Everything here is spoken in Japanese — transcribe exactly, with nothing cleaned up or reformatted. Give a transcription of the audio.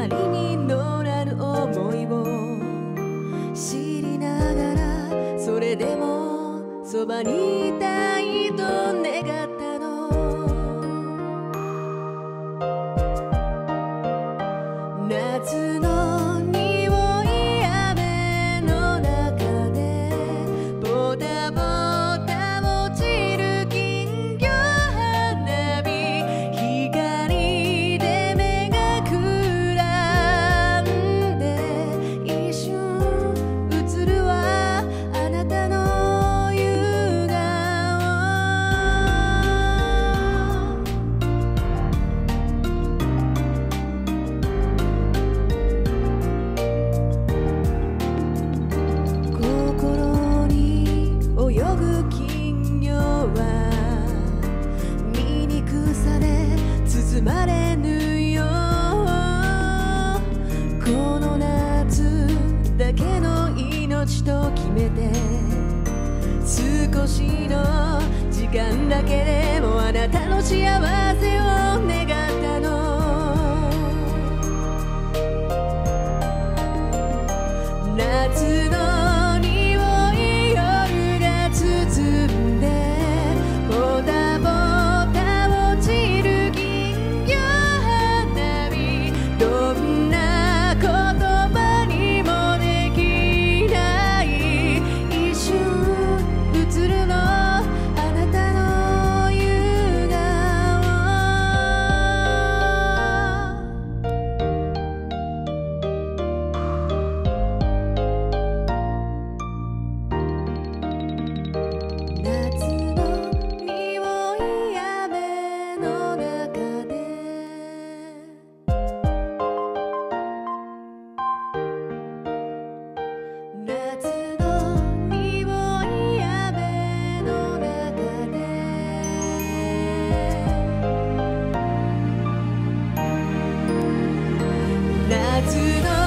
まりに乗らぬ思いを知りながら、それでもそばにいたいと願ったの。夏の匂い雨の中でボタボタ落ちる金魚花火、光で目がくらんで一瞬映るわあなたの夕顔。心に泳ぐ金魚は醜さで包まれぬよ。この夏だけの命と決めて、少しの時間だけでもあなたの幸せを願ったの。夏の匂い夜が包んでボタボタ落ちる金魚花火、どんな言葉にもできない一瞬映るのあなたの夕顔。夏の匂い雨の中で夏の匂い雨の中で夏の